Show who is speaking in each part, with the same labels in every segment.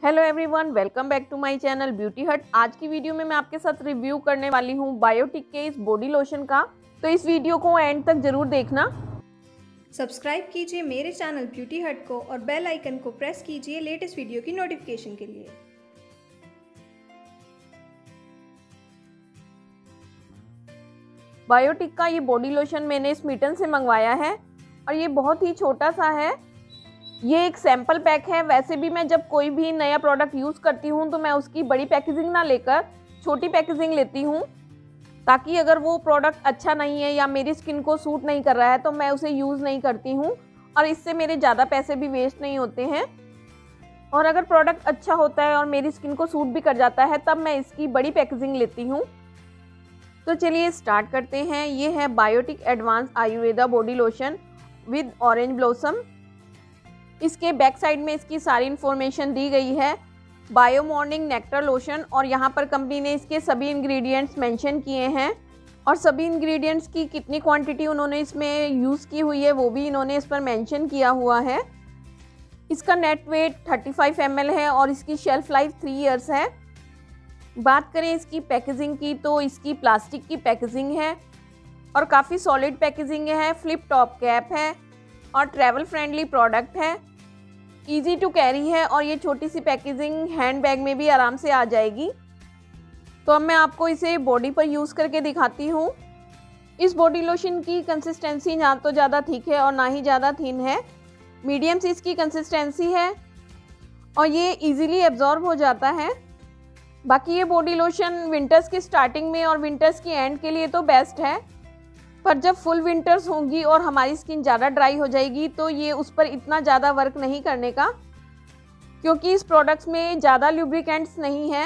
Speaker 1: Hello everyone, welcome back to my channel beauty hut. आज की video में मैं आपके साथ रिव्यू करने वाली हूँ बायोटिक के इस बॉडी लोशन का, तो इस वीडियो को एंड तक जरूर देखना।
Speaker 2: सब्सक्राइब कीजिए मेरे चैनल ब्यूटी हट को और बेल आइकन को प्रेस कीजिए लेटेस्ट वीडियो की नोटिफिकेशन के लिए।
Speaker 1: बायोटिक का ये बॉडी लोशन मैंने स्मिटन से मंगवाया है और ये बहुत ही छोटा सा है। ये एक सैंपल पैक है। वैसे भी मैं जब कोई भी नया प्रोडक्ट यूज़ करती हूँ तो मैं उसकी बड़ी पैकेजिंग ना लेकर छोटी पैकेजिंग लेती हूँ, ताकि अगर वो प्रोडक्ट अच्छा नहीं है या मेरी स्किन को सूट नहीं कर रहा है तो मैं उसे यूज़ नहीं करती हूँ और इससे मेरे ज़्यादा पैसे भी वेस्ट नहीं होते हैं। और अगर प्रोडक्ट अच्छा होता है और मेरी स्किन को सूट भी कर जाता है तब मैं इसकी बड़ी पैकेजिंग लेती हूँ। तो चलिए स्टार्ट करते हैं। ये है Biotique advance Ayurveda body lotion with orange blossom. इसके बैक साइड में इसकी सारी इन्फॉर्मेशन दी गई है। बायो मॉर्निंग नेक्टर लोशन, और यहाँ पर कंपनी ने इसके सभी इंग्रेडिएंट्स मेंशन किए हैं और सभी इंग्रेडिएंट्स की कितनी क्वांटिटी उन्होंने इसमें यूज़ की हुई है वो भी इन्होंने इस पर मेंशन किया हुआ है। इसका नेट वेट 35 ml है और इसकी शेल्फ लाइफ 3 इयर्स है। बात करें इसकी पैकेजिंग की तो इसकी प्लास्टिक की पैकेजिंग है और काफ़ी सॉलिड पैकेजिंग है। फ्लिप टॉप कैप है और ट्रैवल फ्रेंडली प्रोडक्ट है। इजी टू कैरी है और ये छोटी सी पैकेजिंग हैंड बैग में भी आराम से आ जाएगी। तो अब मैं आपको इसे बॉडी पर यूज़ करके दिखाती हूँ। इस बॉडी लोशन की कंसिस्टेंसी ना तो ज़्यादा थिक है और ना ही ज़्यादा थिन है, मीडियम सी इसकी कंसिस्टेंसी है और ये इजीली एब्जॉर्ब हो जाता है। बाकी ये बॉडी लोशन विंटर्स की स्टार्टिंग में और विंटर्स की एंड के लिए तो बेस्ट है, पर जब फुल विंटर्स होंगी और हमारी स्किन ज़्यादा ड्राई हो जाएगी तो ये उस पर इतना ज़्यादा वर्क नहीं करने का, क्योंकि इस प्रोडक्ट्स में ज़्यादा ल्यूब्रिकेंट्स नहीं है।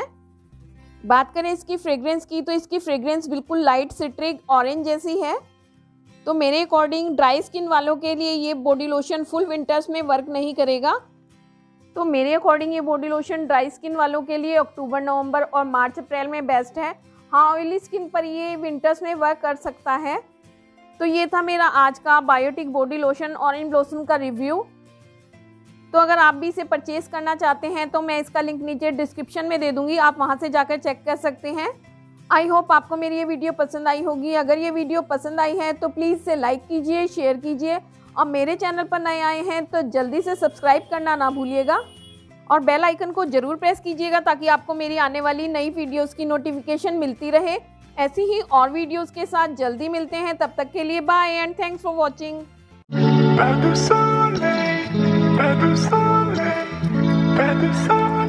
Speaker 1: बात करें इसकी फ्रेग्रेंस की तो इसकी फ्रेग्रेंस बिल्कुल लाइट सिट्रिक ऑरेंज जैसी है। तो मेरे अकॉर्डिंग ड्राई स्किन वालों के लिए ये बॉडी लोशन फुल विंटर्स में वर्क नहीं करेगा। तो मेरे अकॉर्डिंग ये बॉडी लोशन ड्राई स्किन वालों के लिए अक्टूबर, नवंबर और मार्च, अप्रैल में बेस्ट है। हाँ, ऑयली स्किन पर ये विंटर्स में वर्क कर सकता है। तो ये था मेरा आज का Biotique body lotion orange blossom का रिव्यू। तो अगर आप भी इसे परचेज़ करना चाहते हैं तो मैं इसका लिंक नीचे डिस्क्रिप्शन में दे दूंगी, आप वहां से जाकर चेक कर सकते हैं। आई होप आपको मेरी ये वीडियो पसंद आई होगी। अगर ये वीडियो पसंद आई है तो प्लीज़ इसे लाइक कीजिए, शेयर कीजिए और मेरे चैनल पर नए आए हैं तो जल्दी से सब्सक्राइब करना ना भूलिएगा और बेल आइकन को ज़रूर प्रेस कीजिएगा ताकि आपको मेरी आने वाली नई वीडियोज़ की नोटिफिकेशन मिलती रहे। ऐसी ही और वीडियोस के साथ जल्दी मिलते हैं, तब तक के लिए bye and thanks for watching.